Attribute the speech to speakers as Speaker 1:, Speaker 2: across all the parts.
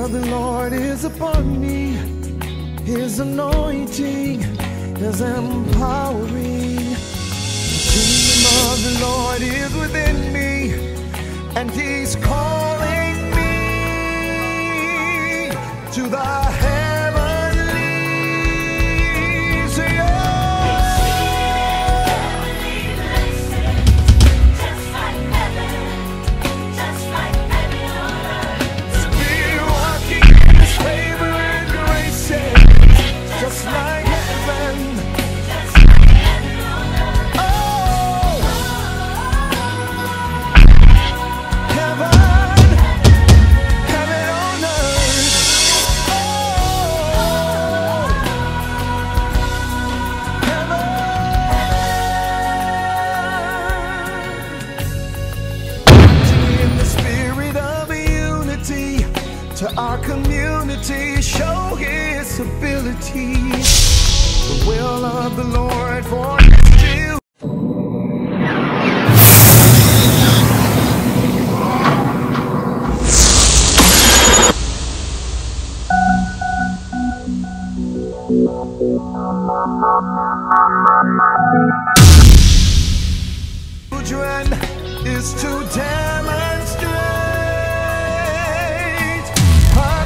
Speaker 1: of the Lord is upon me. His anointing is empowering. The kingdom of the Lord is within me, and He's calling me to the heavenlies. Yeah. Just like heaven, oh, heaven, heaven on earth, oh, heaven. In the spirit of unity, to our community, show His ability. The will of the Lord for His children. Children is to demonstrate her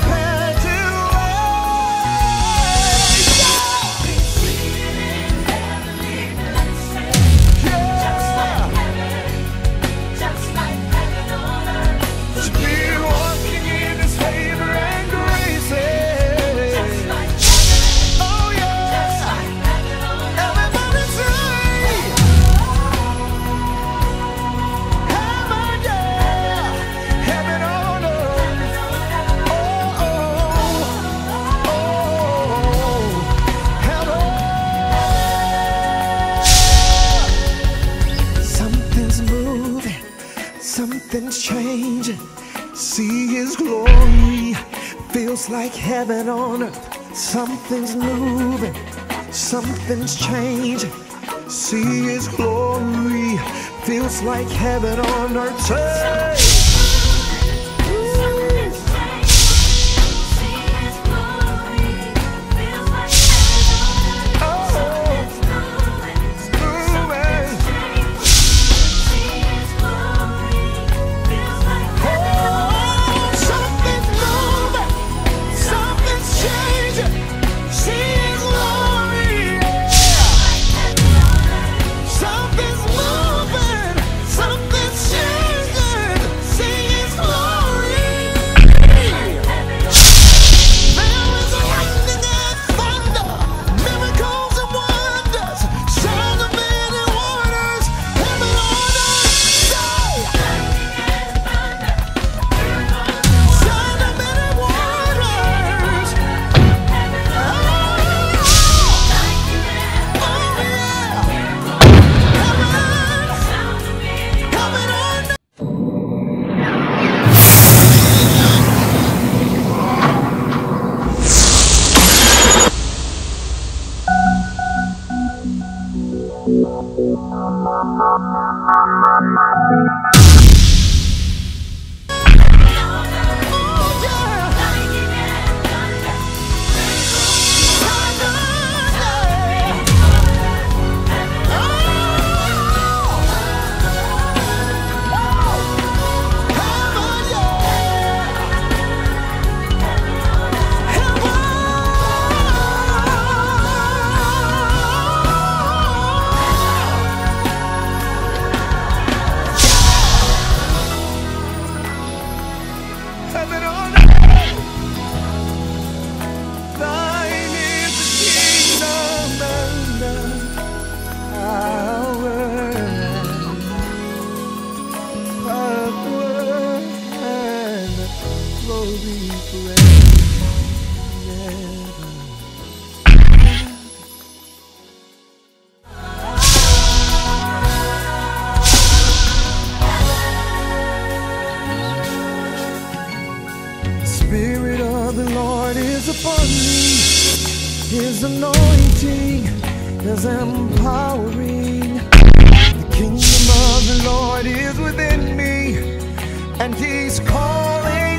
Speaker 1: something's changing. See His glory, feels like heaven on earth. Something's moving, something's changing. See His glory, feels like heaven on earth. Hey! Spirit of the Lord is upon me. His anointing is empowering. The kingdom of the Lord is within me, and He's calling